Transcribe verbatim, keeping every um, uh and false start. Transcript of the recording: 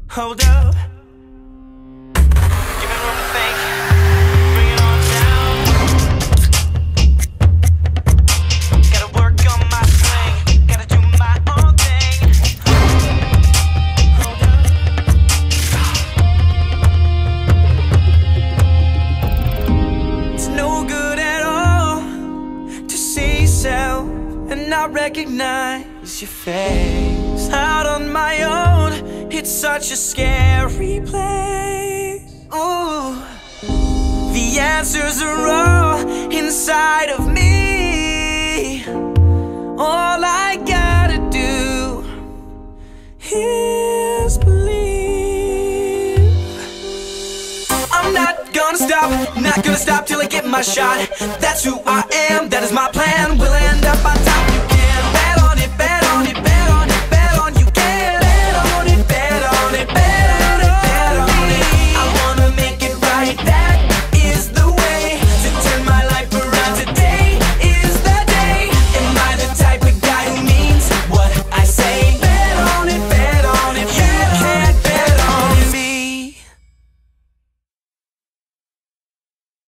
Hold up. Give me room to think. Bring it on down. Gotta work on my swing. Gotta do my own thing. Hold up. It's no good at all to see yourself and not recognize your face. Out on my own, it's such a scary place. Ooh, the answers are all inside of me. All I gotta do is believe. I'm not gonna stop, not gonna stop till I get my shot. That's who I am, that is my plan. We'll end up on top.